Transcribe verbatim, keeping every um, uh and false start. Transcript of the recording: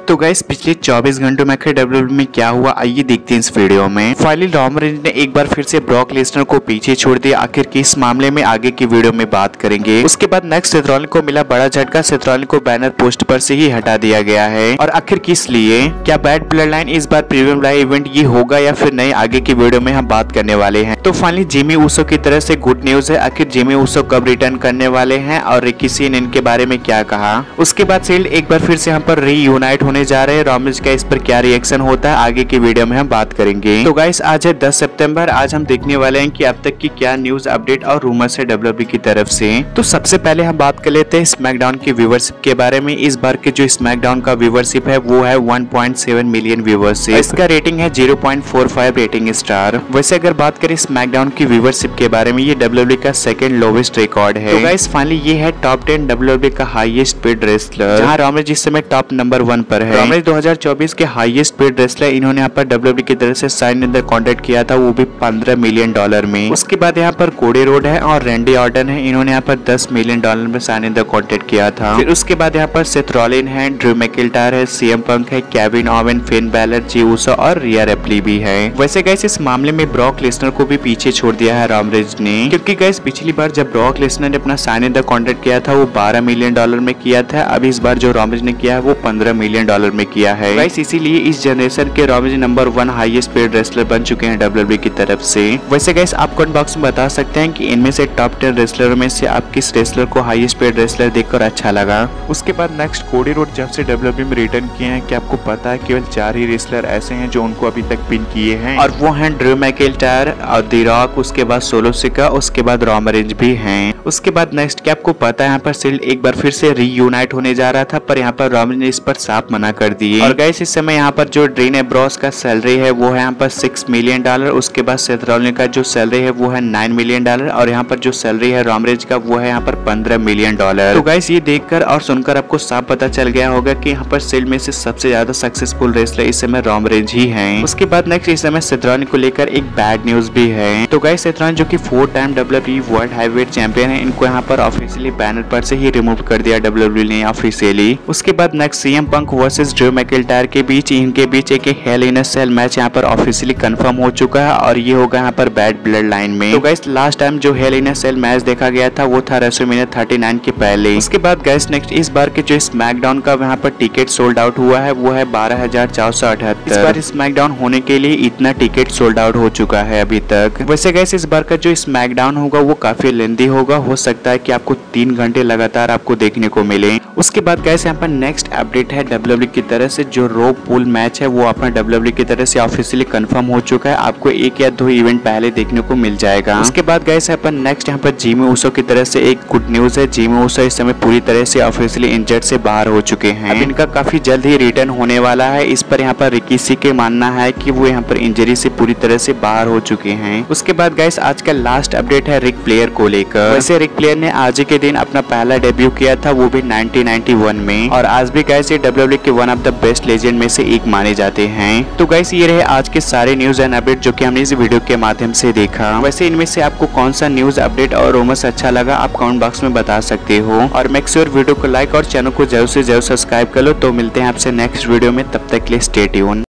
तो गाइस पिछले चौबीस घंटों में आखिर डब्ल्यूडब्ल्यूई में क्या हुआ, आइए देखते हैं इस वीडियो में। फाइनली रोमन रेंज ने एक बार फिर से ब्रॉक लेसनर को पीछे छोड़ दिया। आखिर किस मामले में आगे की वीडियो में बात करेंगे। उसके बाद नेक्स्ट सेथ रॉलिंस को मिला बड़ा झटका, सेथ रॉलिंस को बैनर पोस्ट पर से ही हटा दिया गया है और आखिर किस लिए, क्या बैड ब्लड लाइन इस बार प्रीमियम लाइव इवेंट ये होगा या फिर नहीं, आगे की वीडियो में हम बात करने वाले हैं। तो फाइनली जिमी ऊसो की तरफ से गुड न्यूज है, आखिर जिमी ऊसो कब रिटर्न करने वाले हैं और रिकी सिंह इनके बारे में क्या कहा। उसके बाद सील्ड एक बार फिर से यहाँ पर रीयूनाइट होने जा रहे हैं, रोमन का इस पर क्या रिएक्शन होता है आगे की वीडियो में हम बात करेंगे। तो गाइस आज है दस सितंबर, आज हम देखने वाले हैं कि अब तक की क्या न्यूज अपडेट और रूमर्स है डब्ल्यूडब्ल्यूई की तरफ से। तो सबसे पहले हम बात कर लेते हैं स्मैकडाउन की व्यूअरशिप के बारे में। इस बार के जो स्मैकडाउन का व्यूअरशिप है वो है one point seven million viewership, इसका रेटिंग है zero point four five rating star. वैसे अगर बात करें स्मैकडाउन की व्यूअरशिप के बारे में, ये डब्ल्यूडब्ल्यूई का सेकंड लोवेस्ट रिकॉर्ड है। तो गाइस फाइनली ये है टॉप टेन डब्ल्यूडब्ल्यूई का हाईएस्ट पेड रेसलर, जहां रोमन इस समय टॉप नंबर वन पर है। रोमन दो हज़ार चौबीस के हाईएस्ट पेड रेसलर, इन्होंने यहाँ पर डब्ल्यूडब्ल्यूई की तरफ से साइन इन द कॉन्ट्रैक्ट किया था, वो भी पंद्रह मिलियन डॉलर में। उसके बाद यहाँ पर कोडी रोड है और रैंडी ऑर्टन है, इन्होंने यहाँ पर दस मिलियन डॉलर में साइन इन द कॉन्ट्रैक्ट किया था। फिर उसके बाद यहाँ पर सेथ रॉलिंस है, ड्रू मैकिंटायर है, सीएम पंक है, Kevin Owen, Finn Balor, Jey Uso और रिया रिप्ली भी है। वैसे गाइस इस मामले में ब्रॉक लेसनर को भी पीछे छोड़ दिया है रोमन रेंज ने, क्योंकि गाइस पिछली बार जब ब्रॉक लेसनर ने अपना साइन इन द कॉन्ट्रैक्ट किया था वो बारह मिलियन डॉलर में किया था, अब इस बार जो रोमन रेंज ने किया है वो पंद्रह मिलियन डॉलर में किया है। गाइस इसीलिए इस जनरेशन के Roman Reigns number one highest paid wrestler बन चुके हैं डब्ल्यूडब्ल्यूई की तरफ से। वैसे गाइस आप कमेंट बॉक्स में बता सकते हैं कि इनमें से टॉप टेन रेसलर में से आप किस रेसलर को हाईएस्ट पेड रेसलर देखकर अच्छा लगा। उसके बाद नेक्स्ट कोडी रोड जब से डब्ल्यूडब्ल्यूई में रिटर्न किए हैं, क्या आपको पता है केवल चार ही रेसलर ऐसे हैं जो उनको अभी तक पिन किए हैं, और वो हैं ड्रू मैकिंटायर और द रॉक, उसके बाद सोलो सिका, उसके बाद रोमन रेंज भी हैं। उसके बाद नेक्स्ट क्या आपको पता है यहाँ पर सील्ड एक बार फिर से रीयूनाइट होने जा रहा था, पर यहाँ पर रोमन ने इस पर साफ मना कर दिए। और गाइस इस समय यहाँ पर जो ड्रीन एम्ब्रोस का सैलरी है वो है यहाँ पर सिक्स मिलियन डॉलर, उसके बाद सेथ रॉलिंस का जो सैलरी है वो है नाइन मिलियन डॉलर और यहाँ पर जो सैलरी है रोमन रेंज का वो है यहाँ पर पंद्रह मिलियन डॉलर। तो गाइस ये देखकर और सुनकर आपको साफ पता चल गया होगा कि यहाँ पर सील्ड में से सबसे ज्यादा सक्सेसफुल रेसलर इस समय रोमन रेंज ही है। उसके बाद नेक्स्ट इस समय सेथ रॉलिंस को लेकर एक बैड न्यूज भी है। तो गाइस सेथ रॉलिंस जो की four time WWE world heavyweight champion है, इनको यहाँ पर ऑफिशियली बैनर पर से ही रिमूव कर दिया डब्ल्यूडब्ल्यूई ने ऑफिशियली। उसके बाद next CM Punk versus Drew McIntyre के बीच, इनके बीच एक hell in a cell match यहाँ पर ऑफिशियली कंफर्म हो चुका है और ये होगा यहाँ पर बैड ब्लड लाइन में। तो गाइस लास्ट टाइम जो hell in a cell match देखा गया था वो था रेसलमेनिया थर्टी नाइन के पहले। उसके बाद गाइस नेक्स्ट इस बार के जो स्मैकडाउन का यहाँ पर टिकट सोल्ड आउट हुआ है वो है बारह हजार चार सौ अठहत्तर। इस बार स्मैकडाउन होने के लिए इतना टिकट सोल्ड आउट हो चुका है अभी तक। वैसे गाइस इस बार का जो स्मैकडाउन होगा वो काफी लेंथी होगा, हो सकता है कि आपको तीन घंटे लगातार आपको देखने को मिले। उसके बाद गाइस यहाँ पर नेक्स्ट अपडेट है डब्ल्यूडब्ल्यूई की तरफ से, जो रो पूल मैच है वो अपना डब्ल्यूडब्ल्यूई की तरफ से ऑफिशियली कंफर्म हो चुका है, आपको एक या दो इवेंट पहले देखने को मिल जाएगा। उसके बाद गाइस यहाँ पर नेक्स्ट यहाँ पर जिमी ऊसो की तरफ से एक गुड न्यूज है, जिमी ऊसो इस समय पूरी तरह से ऑफिशियली इंजर्ड से बाहर हो चुके हैं, अब इनका काफी जल्द ही रिटर्न होने वाला है। इस पर यहाँ पर रिकी सिंह के मानना है कि वो यहाँ पर इंजरी से पूरी तरह से बाहर हो चुके हैं। उसके बाद गाइस आज का लास्ट अपडेट है रिक फ्लेयर को लेकर। वैसे रिक फ्लेयर ने आज के दिन अपना पहला डेब्यू किया था, वो भी नाइनटीन नाइंटी वन में, और आज भी गाइस ये डब्ल्यूडब्ल्यूई के one of the best legend में से एक माने जाते हैं। तो गाइस ये रहे आज के सारे न्यूज एंड अपडेट जो कि हमने इस वीडियो के माध्यम से देखा। वैसे इनमें से आपको कौन सा न्यूज अपडेट और रूमर्स अच्छा लगा आप कमेंट बॉक्स में बता सकते हो, और मेक श्योर वीडियो को लाइक और चैनल को जरूर से जरूर सब्सक्राइब कर लो। तो मिलते हैं आपसे नेक्स्ट वीडियो में, तब तक के लिए स्टे ट्यून।